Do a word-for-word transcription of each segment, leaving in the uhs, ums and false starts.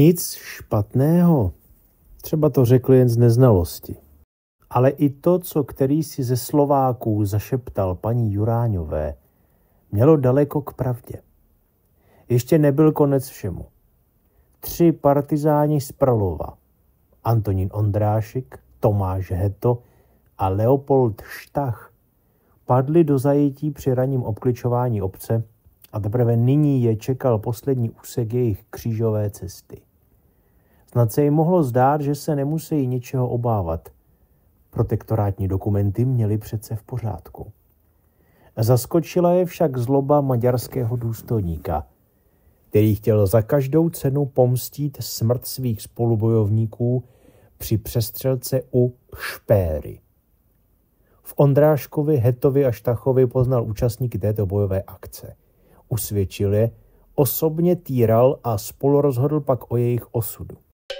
Nic špatného, třeba to řekl jen z neznalosti. Ale i to, co který si ze Slováků zašeptal paní Juráňové, mělo daleko k pravdě. Ještě nebyl konec všemu. Tři partizáni z Prlova, Antonín Ondrášek, Tomáš Heto a Leopold Štach, padli do zajetí při ranním obkličování obce a teprve nyní je čekal poslední úsek jejich křížové cesty. Snad se jim mohlo zdát, že se nemusí ničeho obávat. Protektorátní dokumenty měli přece v pořádku. Zaskočila je však zloba maďarského důstojníka, který chtěl za každou cenu pomstít smrt svých spolubojovníků při přestřelce u Špéry. V Ondráškovi, Hetovi a Štachovi poznal účastníky této bojové akce. Usvědčil je, osobně týral a spolurozhodl pak o jejich osudu.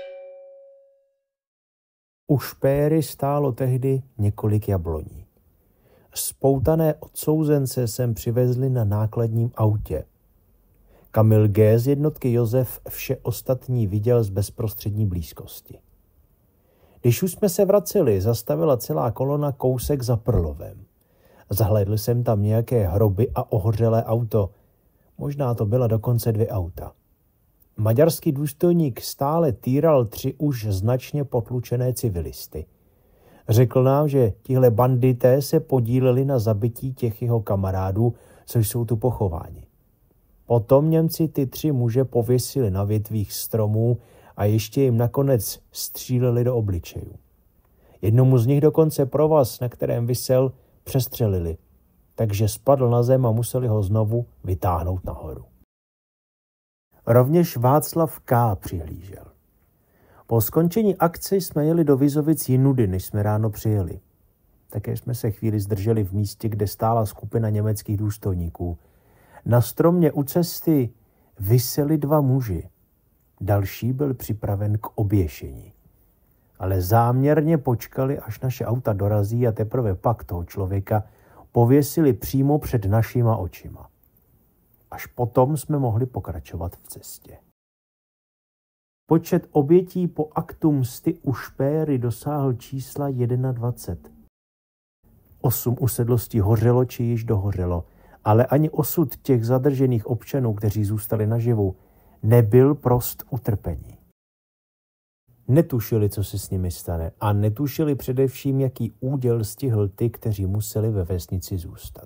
U Špéry stálo tehdy několik jabloní. Spoutané odsouzence sem přivezli na nákladním autě. Kamil G. z jednotky Josef vše ostatní viděl z bezprostřední blízkosti. Když už jsme se vraceli, zastavila celá kolona kousek za Prlovem. Zahlédl jsem tam nějaké hroby a ohořelé auto. Možná to byla dokonce dvě auta. Maďarský důstojník stále týral tři už značně potlučené civilisty. Řekl nám, že tihle bandité se podíleli na zabití těch jeho kamarádů, co jsou tu pochováni. Potom Němci ty tři muže pověsili na větvích stromů a ještě jim nakonec stříleli do obličejů. Jednomu z nich dokonce provaz, na kterém visel, přestřelili, takže spadl na zem a museli ho znovu vytáhnout nahoru. Rovněž Václav K. přihlížel. Po skončení akce jsme jeli do Vizovic jinudy, než jsme ráno přijeli. Také jsme se chvíli zdrželi v místě, kde stála skupina německých důstojníků. Na stromě u cesty viseli dva muži. Další byl připraven k oběšení. Ale záměrně počkali, až naše auta dorazí a teprve pak toho člověka pověsili přímo před našima očima. Až potom jsme mohli pokračovat v cestě. Počet obětí po aktu msty u Špéry dosáhl čísla dvacet jedna. Osm usedlostí hořelo či již dohořelo, ale ani osud těch zadržených občanů, kteří zůstali naživu, nebyl prost utrpení. Netušili, co se s nimi stane, a netušili především, jaký úděl stihl ty, kteří museli ve vesnici zůstat.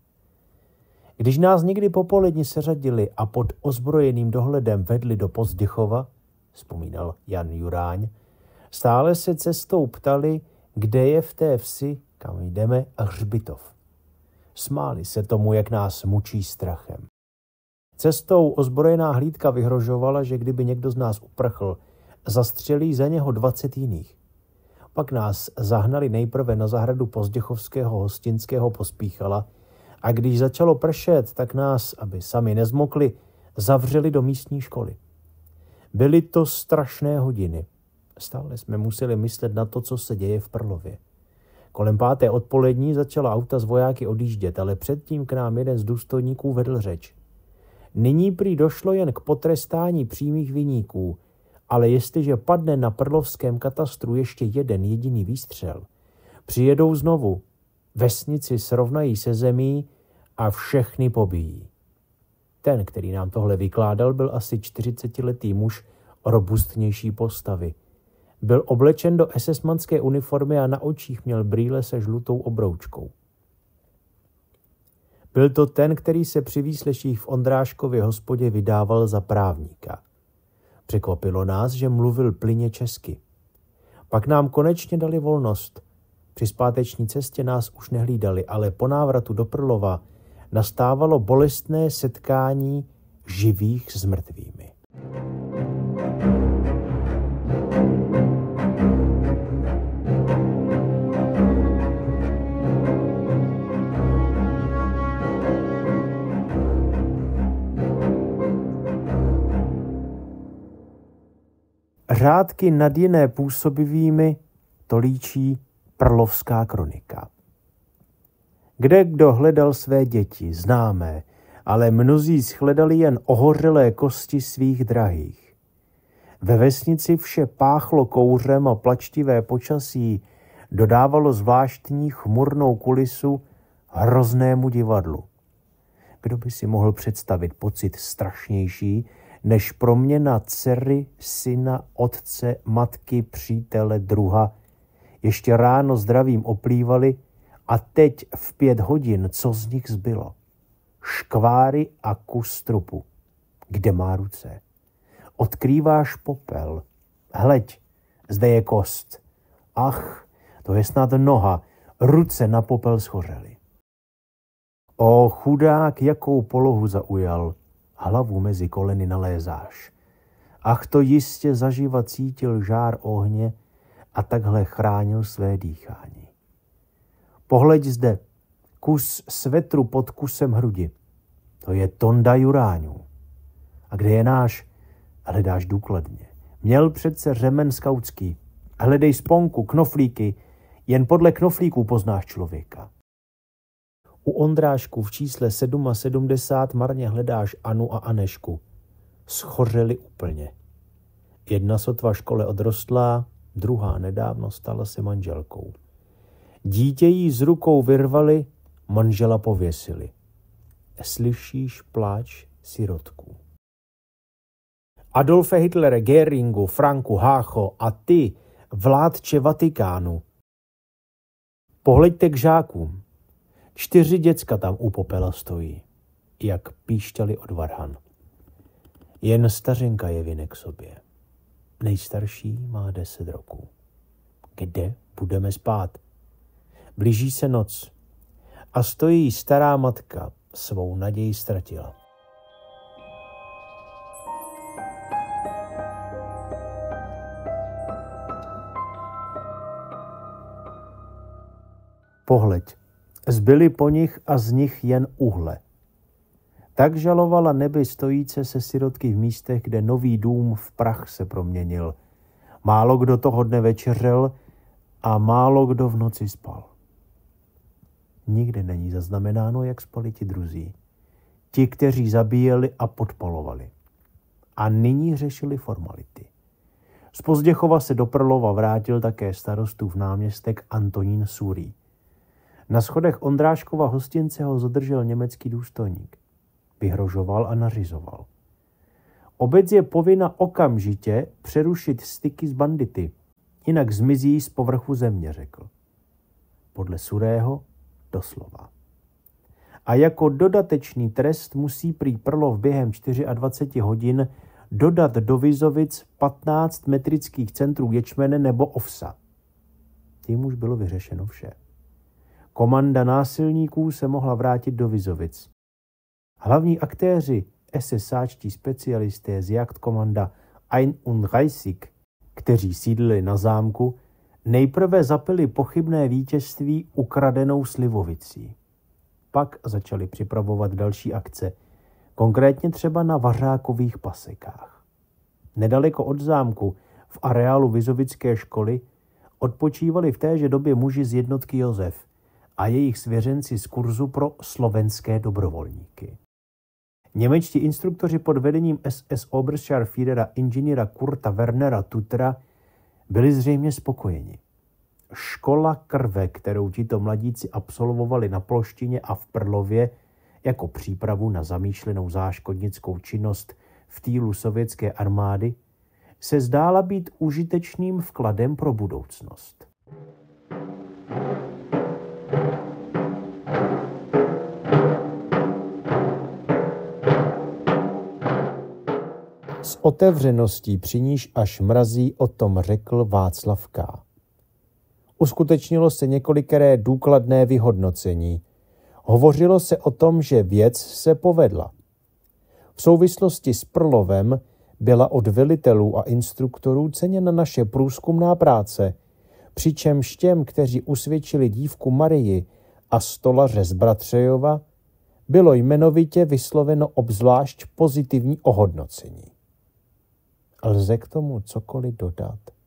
Když nás někdy popoledni seřadili a pod ozbrojeným dohledem vedli do Pozděchova, vzpomínal Jan Juráň, stále se cestou ptali, kde je v té vsi, kam jdeme, hřbitov. Smáli se tomu, jak nás mučí strachem. Cestou ozbrojená hlídka vyhrožovala, že kdyby někdo z nás uprchl, zastřelí za něho dvacet jiných. Pak nás zahnali nejprve na zahradu Pozděchovského hostinského Pospíchala a když začalo pršet, tak nás, aby sami nezmokli, zavřeli do místní školy. Byly to strašné hodiny. Stále jsme museli myslet na to, co se děje v Prlově. Kolem páté odpolední začala auta z vojáky odjíždět, ale předtím k nám jeden z důstojníků vedl řeč. Nyní prý došlo jen k potrestání přímých viníků, ale jestliže padne na prlovském katastru ještě jeden jediný výstřel, přijedou znovu, vesnici srovnají se zemí a všechny pobijí. Ten, který nám tohle vykládal, byl asi čtyřicetiletý muž robustnější postavy. Byl oblečen do esesmanské uniformy a na očích měl brýle se žlutou obroučkou. Byl to ten, který se při výsleších v Ondráškově hospodě vydával za právníka. Překvapilo nás, že mluvil plynně česky. Pak nám konečně dali volnost. Při zpáteční cestě nás už nehlídali, ale po návratu do Prlova nastávalo bolestné setkání živých s mrtvými. Řádky nad jiné působivými to líčí Prlovská kronika. Kde kdo hledal své děti, známé, ale mnozí shledali jen ohořelé kosti svých drahých. Ve vesnici vše páchlo kouřem a plačtivé počasí dodávalo zvláštní chmurnou kulisu hroznému divadlu. Kdo by si mohl představit pocit strašnější, než proměna dcery, syna, otce, matky, přítele, druha. Ještě ráno zdravím oplývali a teď v pět hodin, co z nich zbylo? Škváry a kus trupu. Kde má ruce? Odkrýváš popel. Hleď, zde je kost. Ach, to je snad noha. Ruce na popel schořely. O chudák, jakou polohu zaujal. Hlavu mezi koleny nalézáš. Ach, to jistě zaživa cítil žár ohně a takhle chránil své dýchání. Pohleď zde, kus svetru pod kusem hrudi. To je tonda juráňů. A kde je náš? Hledáš důkladně. Měl přece řemen skautský. Hledej sponku, knoflíky. Jen podle knoflíků poznáš člověka. U Ondrášku v čísle sedmdesát sedm marně hledáš Anu a Anešku. Schořeli úplně. Jedna sotva škole odrostlá, druhá nedávno stala se manželkou. Dítě jí z rukou vyrvali, manžela pověsili. Slyšíš pláč sirotků. Adolfe Hitlere, Göringu, Franku, Hácho a ty, vládče Vatikánu. Pohleďte k žákům. Čtyři děcka tam u popela stojí, jak píšťali od varhan. Jen stařenka je vinek sobě. Nejstarší má deset roků. Kde budeme spát? Blíží se noc a stojí stará matka, svou naději ztratila. Pohleď, zbyly po nich a z nich jen uhle. Tak žalovala nebe stojíce se sirotky v místech, kde nový dům v prach se proměnil. Málo kdo toho dne večeřel a málo kdo v noci spal. Nikde není zaznamenáno, jak spali ti druzí. Ti, kteří zabíjeli a podpalovali. A nyní řešili formality. Z Pozděchova se do Prlova vrátil také starostův náměstek Antonín Surý. Na schodech Ondráškova hostince ho zadržel německý důstojník. Vyhrožoval a nařizoval. Obec je povinna okamžitě přerušit styky s bandity, jinak zmizí z povrchu země, řekl. Podle Surého doslova. A jako dodatečný trest musí prý Prlov během dvacet čtyři hodin dodat do Vizovic patnáct metrických centrů ječmene nebo ovsa. Tím už bylo vyřešeno vše. Komanda násilníků se mohla vrátit do Vizovic. Hlavní aktéři, esesáčtí specialisté z Jagdkomanda einunddreißig, kteří sídlili na zámku, nejprve zapili pochybné vítězství ukradenou slivovicí. Pak začali připravovat další akce, konkrétně třeba na Vařákových pasekách. Nedaleko od zámku, v areálu Vizovické školy, odpočívali v téže době muži z jednotky Josef a jejich svěřenci z kurzu pro slovenské dobrovolníky. Němečtí instruktoři pod vedením S S Oberstscharführera inženýra Kurta Wernera Tuttera byli zřejmě spokojeni. Škola krve, kterou tito mladíci absolvovali na Ploštině a v Prlově jako přípravu na zamýšlenou záškodnickou činnost v týlu sovětské armády, se zdála být užitečným vkladem pro budoucnost. S otevřeností, při níž až mrazí, o tom řekl Václav K. Uskutečnilo se několikeré důkladné vyhodnocení. Hovořilo se o tom, že věc se povedla. V souvislosti s Prlovem byla od velitelů a instruktorů ceněna naše průzkumná práce, přičemž těm, kteří usvědčili dívku Marii a stolaře z Bratřejova, bylo jmenovitě vysloveno obzvlášť pozitivní ohodnocení. Lze k tomu cokoliv dodat?